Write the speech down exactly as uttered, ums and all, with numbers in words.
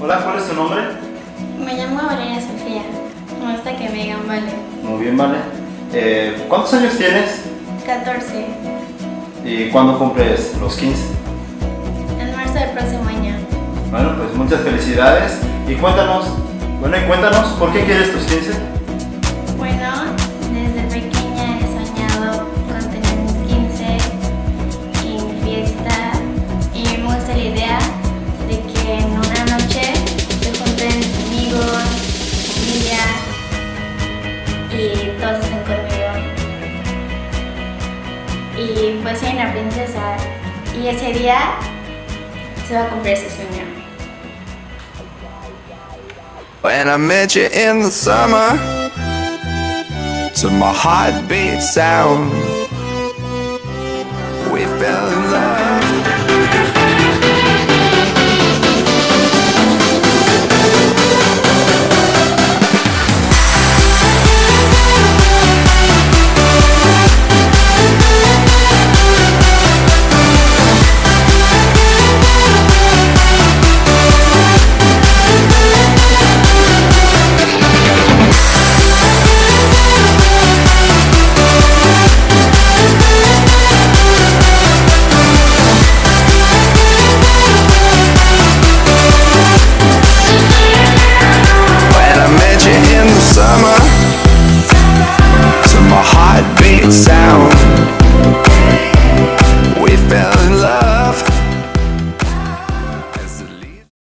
Hola, ¿cuál es tu nombre? Me llamo Valeria Sofía. Me gusta que me digan Vale. Muy bien, Vale. Eh, ¿Cuántos años tienes? catorce. ¿Y cuándo cumples los quince? En marzo del próximo año. Bueno, pues muchas felicidades. Y cuéntanos, bueno, y cuéntanos, ¿por qué quieres tus quince? Bueno, desde pequeña he soñado con tener mis quince y mi fiesta. Y me gusta la idea de que en una noche se junten mis amigos, mi familia y todos estén conmigo. Y pues soy una princesa y ese día se va a cumplir ese sueño. When I met you in the summer, to my heartbeat sound,